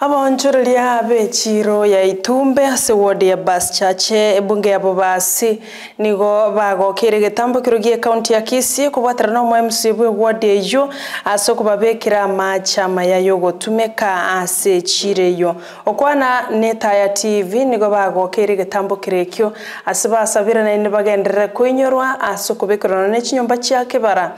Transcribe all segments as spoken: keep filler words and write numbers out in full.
Abonchoreria abechiro ya Itumbe ase ward ya Baschache ebunge ya Bobasi nigo bagokere getambo kirugie county ya Kisii kubwatira no mu M C bwe ward eyo aso kubabekira amachama ya yogotumeka ase chireyo okwana Netaya T V nigo bagokere getambo kirekyo ase basabira na ine bagenderera kwenyorwa aso kubekira ne chinyomba cyake bara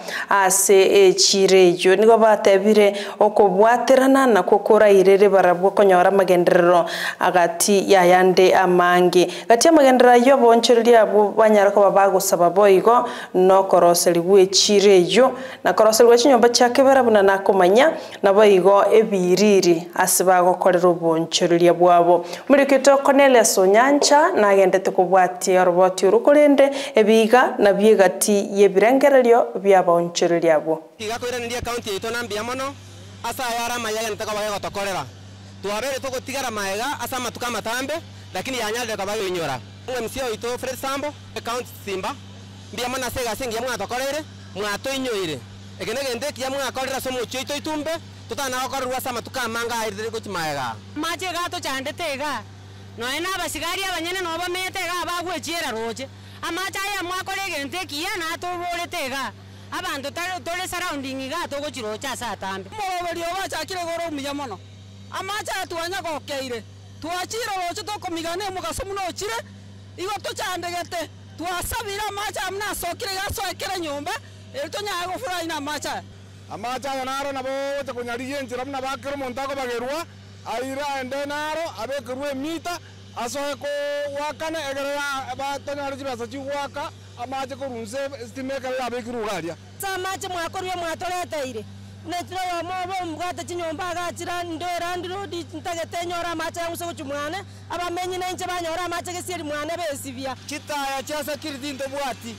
ase chireyo nigo batebire okubwatirana na kokora irere bara bwo konyora magenderero agati ya yande amangi gati amagenderero yo bonchereria abo banyara ko babagusaba boigo no koroseli gwe chireyo na koroseli gwe chinyomba cyake bara buna nakomanya na boigo ebiriri asibago korero bonchereria bwabo muri kito Cornelius Onyancha na gendete kubwati roboti urukolende ebiga na byegati yebirengererio bya bonchereria abo igakwira ndi account yeto nambia mono asa yara mayaya nitaka baga tokorera tuwabere toko tigara maega asa matuka matambe lakini yanyalde kabayo inyora M C oito Fred Sambo account Simba mbia mona sega singi mwa tokorere mwa to inyoire ekenege ndeki ya mwa korera somo chito Itumbe tutana akorwa asa matuka manga aire ko chimaega mache gato chande tega no ena basigari abanyene no bametega abagwe chiera roje amacha ya mwa korege ndeki ya na to bole tega abantu tole surrounding gato go chiro cha satambe moberi obachakire goro muyamono amacha tuanya gokeire tuachiro rocho tokomigane mugaso muno chire igo tochandegete tuasabira amacha amna sokire gaso ekere nyomba eritonya go furahi na amacha amacha yanaro nabo tokunyariye njira mna bakero montago bagerwa aira ende naro abekerwe mita aso ko wakane egere batonyari basa chiwaka amache korunse stimeka abekiru garia samache mwakorwe mwatoreteire netro mobo mugata chinyomba gachira ndora ndrodi ntagete nyora amache yamuse kuchumwane abamenyi nenje banyora amache gesiri mwane besivia kitaya cyasa kiridi ndobwati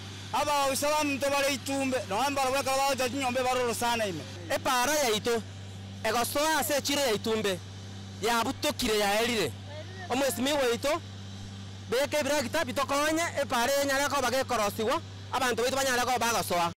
aba usalamu ntobare Itumbe no ambara weka bawo chinyombe baroro sana ime e para ya ito egosoa ase chire ya Itumbe ya butokire ya elire omwesimi weito beke bira kitabi tokonye e pare nyara ko bage korosiwa abantu betu banyara ko bagasoa